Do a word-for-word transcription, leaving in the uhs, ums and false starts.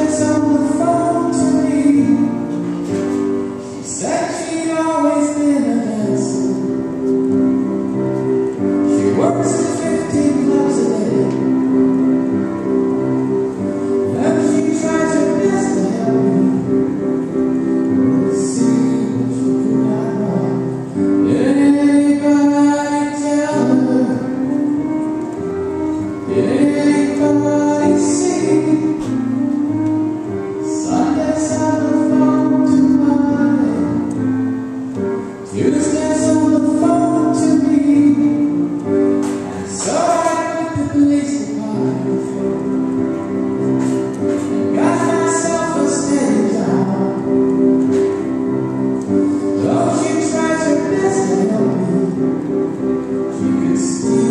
Tuesdays on the phone to me. She said she'd always been a dancer. She works at fifteen clubs a day. And she tries her best to help me. See what she could not know. Anybody tell her? Anybody see? Sundays on the phone to Monday, Tuesdays on the phone to me. And so I quit the police department and got myself a steady job. Though she tries her best to help me, she could steal